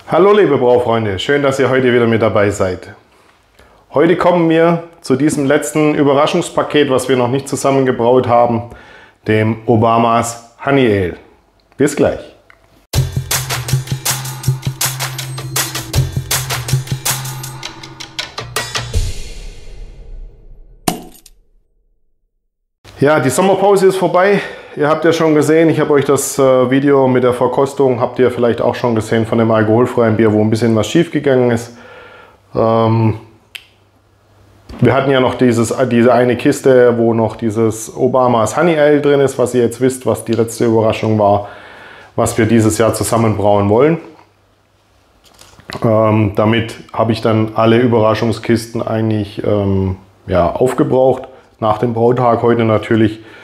Hallo liebe Braufreunde, schön, dass ihr heute wieder mit dabei seid. Heute kommen wir zu diesem letzten Überraschungspaket, was wir noch nicht zusammengebraut haben, dem Obamas Honey Ale. Bis gleich. Ja, die Sommerpause ist vorbei. Ihr habt ja schon gesehen, ich habe euch das Video mit der Verkostung, habt ihr vielleicht auch schon gesehen, von dem alkoholfreien Bier, wo ein bisschen was schief gegangen ist. Wir hatten ja noch diese eine Kiste, wo noch dieses Obamas Honey Ale drin ist, was ihr jetzt wisst, was die letzte Überraschung war, was wir dieses Jahr zusammen brauen wollen. Damit habe ich dann alle Überraschungskisten eigentlich ja, aufgebraucht. Nach dem Brautag heute natürlich